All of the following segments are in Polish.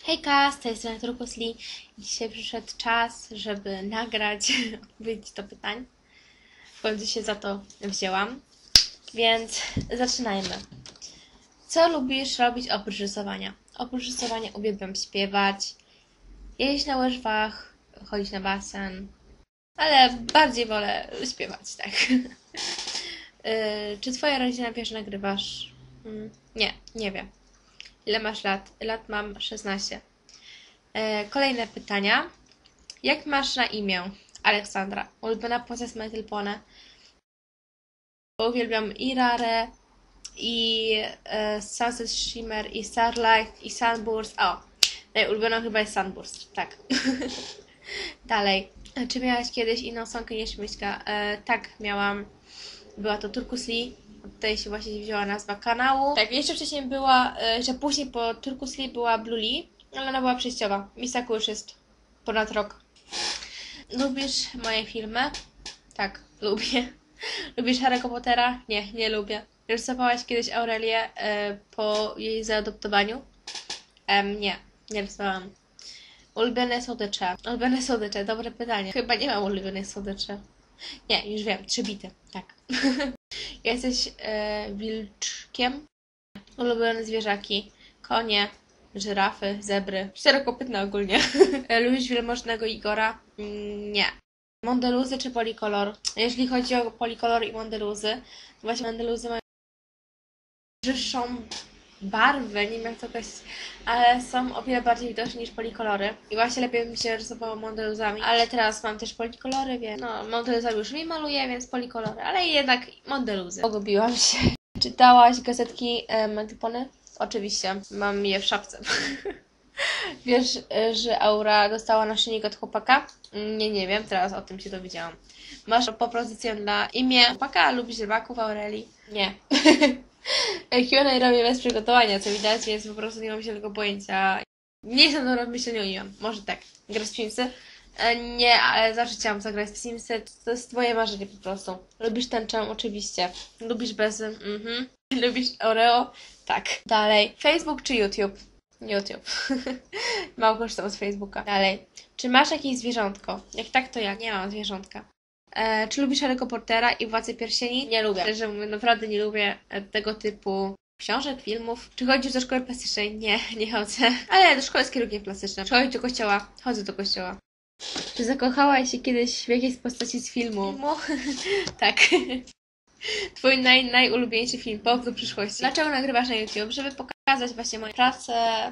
Hejka, z tej strony Turkusli. Dzisiaj przyszedł czas, żeby nagrać odpowiedź do pytań. W końcu się za to wzięłam. Więc zaczynajmy. Co lubisz robić oprócz rysowania? Oprócz rysowania uwielbiam śpiewać, jeździć na łyżwach, chodzić na basen. Ale bardziej wolę śpiewać, tak. Czy twoja rodzina wie, że nagrywasz? Nie wiem. Ile masz lat? Lat mam 16. Kolejne pytania. Jak masz na imię? Aleksandra. Ulubiona poza z My Little Pony. Uwielbiam i Rarę, i Sunset Shimmer, i Starlight, i Sunburst. O, ulubioną chyba jest Sunburst, tak. Dalej. Czy miałaś kiedyś inną sonkę niż Myśka? Tak, miałam. Była to Turkusli. Od tej się właśnie wzięła nazwa kanału. Tak, jeszcze wcześniej była, że później po Turkusli była Bluli, ale ona była przejściowa. Misaku już jest ponad rok. Lubisz moje filmy? Tak, lubię. Lubisz Harry'ego Pottera? Nie lubię. Rysowałaś kiedyś Aurelię po jej zaadoptowaniu? Nie rysowałam. Ulubione słodycze. Ulubione słodycze, dobre pytanie. Chyba nie mam ulubionych słodyczy. Nie, już wiem, 3 bity, tak. Jesteś wilczkiem? Ulubione zwierzaki? Konie, żyrafy, zebry, czterokopytne ogólnie. Lubisz wielmożnego Igora? Nie. Mondeluzy czy polikolor? Jeśli chodzi o polikolor i mondeluzy, to właśnie mondeluzy mają wyższą barwę, nie wiem jak to określić, ale są o wiele bardziej widoczne niż polikolory. I właśnie lepiej mi się rysowało mondeluzami, ale teraz mam też polikolory, więc no, mondeluzami już mi maluję, więc polikolory, ale jednak mondeluzy. Pogubiłam się. Czytałaś gazetki My Little Pony? Oczywiście, mam je w szafce. Wiesz, że Aura dostała naszyjnik od chłopaka? Nie wiem, teraz o tym się dowiedziałam. Masz propozycję dla imię chłopaka? Lubisz rybaków, Aureli? Nie. Q&A robię bez przygotowania, co widać, więc po prostu nie mam zielonego pojęcia. Nie jestem dobrą w myśleniu o imię. Może tak. Grasz w Simsy? Nie, ale zawsze chciałam zagrać w Simsy. To jest twoje marzenie po prostu. Lubisz tęczę? Oczywiście. Lubisz bezy? Lubisz Oreo? Tak. Dalej. Facebook czy YouTube? YouTube. Mało korzystam z Facebooka. Dalej. Czy masz jakieś zwierzątko? Jak tak, to ja. Nie mam zwierzątka. Czy lubisz Harry'ego Pottera i Władcę Pierścieni? Nie lubię. Szczerze mówiąc, naprawdę nie lubię tego typu książek, filmów. Czy chodzisz do szkoły plastycznej? Nie chodzę. Ale do szkoły z kierunkiem plastycznym. Czy chodzisz do kościoła? Chodzę do kościoła. Czy zakochałaś się kiedyś w jakiejś postaci z filmu? Tak. Twój najulubieńszy film, powrót do przyszłości. Dlaczego nagrywasz na YouTube? Żeby pokazać właśnie moje prace,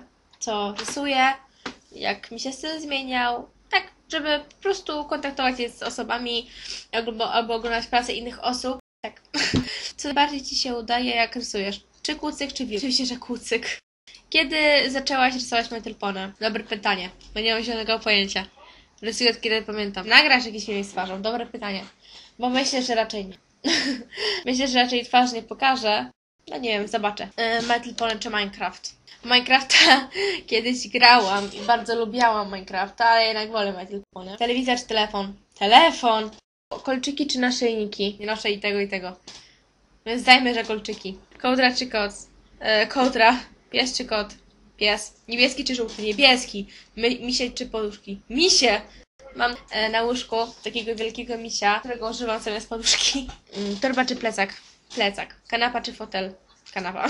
co rysuję, jak mi się styl zmieniał. Tak, żeby po prostu kontaktować się z osobami albo oglądać pracę innych osób. Tak. Co najbardziej Ci się udaje, jak rysujesz? Czy kucyk, czy wilk? Oczywiście, że kucyk. Kiedy zaczęłaś rysować My Little Pony? Dobre pytanie, bo nie mam zielonego pojęcia. Rysuję od kiedy pamiętam. Nagrasz jakiś film z twarzą? Dobre pytanie. Bo myślę, że raczej nie. Myślę, że raczej twarz nie pokażę. No nie wiem, zobaczę. My Little Pony czy Minecraft? Minecrafta kiedyś grałam i bardzo lubiałam Minecrafta, ale jednak wolę My Little Pony. Telewizor czy telefon? Telefon! Kolczyki czy naszyjniki? Nie noszę i tego, i tego. Więc zdajmy, że kolczyki. Kołdra czy kot? Kołdra. Pies czy kot? Pies. Niebieski czy żółty? Niebieski. Misie czy poduszki? Misie! Mam na łóżku takiego wielkiego misia, którego używam zamiast poduszki. Torba czy plecak? Plecak. Kanapa czy fotel? Kanapa.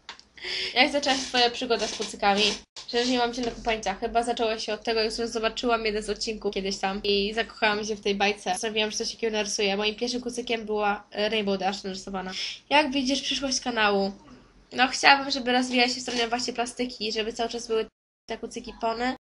Jak zaczęłaś Twoja przygoda z kucykami? Szczerze nie mam zielonego pojęcia. Chyba zaczęło się od tego, jak zobaczyłam jeden z odcinków kiedyś tam i zakochałam się w tej bajce. Postanowiłam, że coś takiego narysuję. Moim pierwszym kucykiem była Rainbow Dash narysowana. Jak widzisz przyszłość kanału? No chciałabym, żeby rozwijać się w stronę właśnie plastyki, żeby cały czas były te kucyki pony.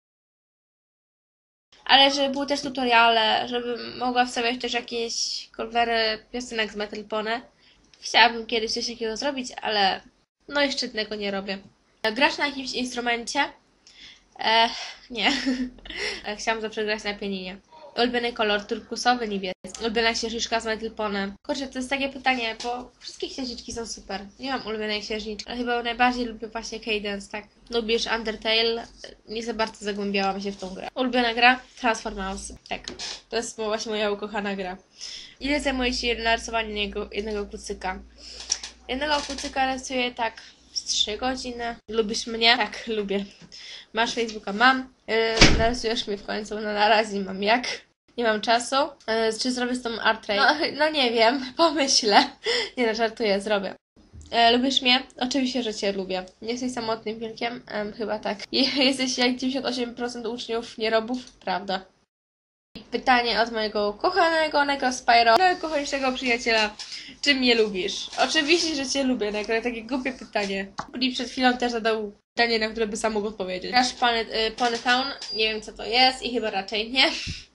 Ale żeby były też tutoriale, żebym mogła wstawiać też jakieś covery piosenek z My Little Pony. Chciałabym kiedyś coś takiego zrobić, ale no jeszcze tego nie robię. Grasz na jakimś instrumencie? Nie. Chciałam zawsze grać na pianinie. Ulubiony kolor turkusowy, niebieski. Ulubiona księżniczka z My Little Pony. Kurczę, to jest takie pytanie, bo wszystkie księżniczki są super. Nie mam ulubionej księżniczki, ale chyba najbardziej lubię właśnie Cadance, tak. Lubisz Undertale? Nie za bardzo zagłębiałam się w tą grę. Ulubiona gra? Transformers. Tak. To jest właśnie moja ukochana gra. Ile zajmuje się narysowanie jednego kucyka? Jednego kucyka rysuję tak z 3 godziny. Lubisz mnie? Tak, lubię. Masz Facebooka? Mam. Narysujesz mnie w końcu? No na razie mam jak. Nie mam czasu. Czy zrobię z tą art tray? No nie wiem, pomyślę. Nie no, żartuję, zrobię. Lubisz mnie? Oczywiście, że Cię lubię. Nie jesteś samotnym wilkiem? Chyba tak. Jesteś jak 98% uczniów nierobów? Prawda. Pytanie od mojego kochanego Necrospyro, mojego kochańszego przyjaciela. Czy mnie lubisz? Oczywiście, że Cię lubię, Necro. Takie głupie pytanie. I przed chwilą też zadał pytanie, na które by sam mógł odpowiedzieć. Grasz Pony Town? Nie wiem, co to jest i chyba raczej nie.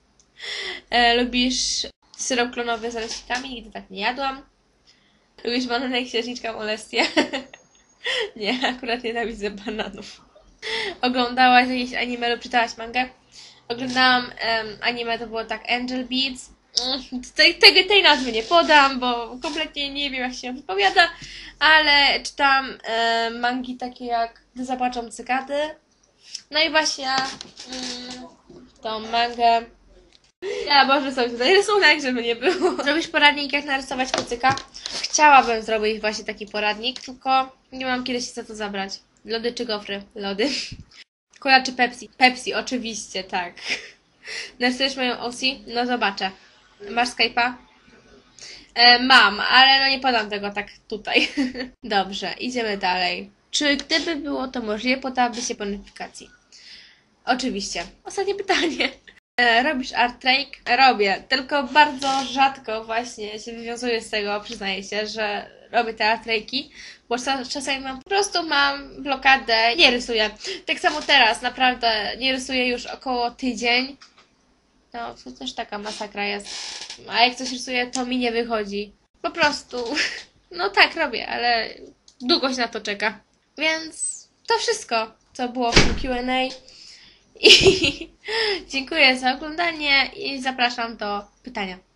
Lubisz syrop klonowy z naleśnikami? Nigdy tak nie jadłam. Lubisz banany i księżniczka Molestię? Nie, akurat nienawidzę bananów. Oglądałaś jakieś anime lub czytałaś mangę? Oglądałam anime, to było tak Angel Beats. Tej nazwy nie podam, bo kompletnie nie wiem, jak się wypowiada, ale czytam mangi takie jak Gdy zapłaczą cykady. No i właśnie tą mangę. Ja może sobie tutaj rysunek, żeby nie było. Zrobisz poradnik, jak narysować kucyka? Chciałabym zrobić właśnie taki poradnik, tylko nie mam kiedy się za to zabrać. Lody czy gofry? Lody. Cola czy Pepsi? Pepsi, oczywiście, tak. Narysujesz moją OC? No zobaczę. Masz Skype'a? Mam, ale no nie podam tego tak tutaj. Dobrze, idziemy dalej. Czy gdyby było to możliwe, podałaby się po notyfikacji? Oczywiście. Ostatnie pytanie. Robisz art trake? Robię, tylko bardzo rzadko właśnie się wywiązuję z tego, przyznaję się, że robię te art trake'i, bo czasami po prostu mam blokadę, nie rysuję. Tak samo teraz, naprawdę nie rysuję już około tydzień. No, to też taka masakra jest. A jak coś rysuję, to mi nie wychodzi. Po prostu, no tak robię, ale długo się na to czeka. Więc to wszystko, co było w tym Q&A. I dziękuję za oglądanie i zapraszam do pytania.